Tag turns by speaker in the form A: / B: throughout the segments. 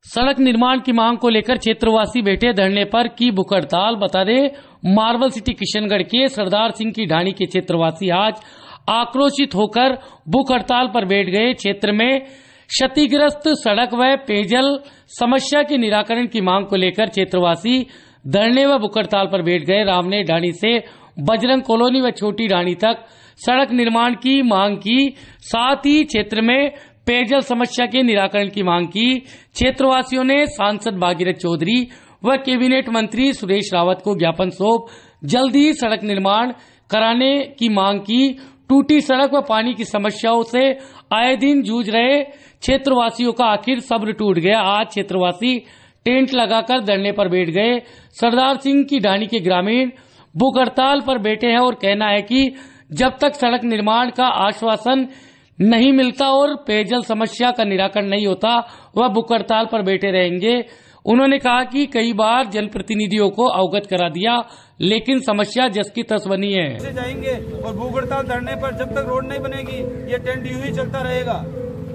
A: सड़क निर्माण की मांग को लेकर क्षेत्रवासी बैठे धरने पर की भूख हड़ताल। बता दें, मार्बल सिटी किशनगढ़ के सरदार सिंह की ढाणी के क्षेत्रवासी आज आक्रोशित होकर भूख हड़ताल पर बैठ गए। क्षेत्र में क्षतिग्रस्त सड़क व पेयजल समस्या के निराकरण की मांग को लेकर क्षेत्रवासी धरने व भूख हड़ताल पर बैठ गए। रामने ढाणी से बजरंग कॉलोनी व छोटी ढाणी तक सड़क निर्माण की मांग की, साथ ही क्षेत्र में पेयजल समस्या के निराकरण की मांग की। क्षेत्रवासियों ने सांसद भागीरथ चौधरी व कैबिनेट मंत्री सुरेश रावत को ज्ञापन सौंप जल्द ही सड़क निर्माण कराने की मांग की। टूटी सड़क व पानी की समस्याओं से आए दिन जूझ रहे क्षेत्रवासियों का आखिर सब्र टूट गया। आज क्षेत्रवासी टेंट लगाकर धरने पर बैठ गए। सरदार सिंह की ढाणी के ग्रामीण भूख हड़ताल पर बैठे हैं और कहना है कि जब तक सड़क निर्माण का आश्वासन नहीं मिलता और पेयजल समस्या का निराकरण नहीं होता, वह भूख हड़ताल पर बैठे रहेंगे। उन्होंने कहा कि कई बार जनप्रतिनिधियों को अवगत करा दिया, लेकिन समस्या जस की तस बनी है।
B: जाएंगे और भूख हड़ताल धरने पर जब तक रोड नहीं बनेगी ये टेंट यूं ही चलता रहेगा।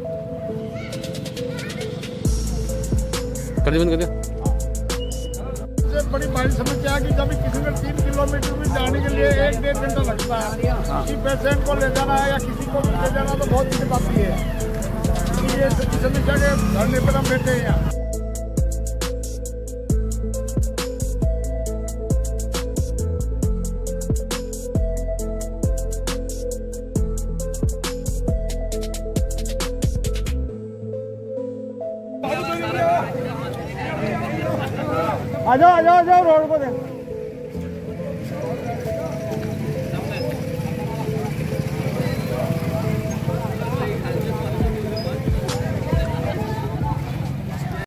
C: बड़ी बड़ी समस्या है कि जब किसी 3 किलोमीटर भी जाने के लिए 1-1.5 घंटा लगता है। किसी पेशेंट को ले जाना है या किसी को भी ले जाना तो बहुत दिक्कत आती है। ये समस्या के धरने पर हम बैठे हैं यहाँ। आ जाओ रोड को दे।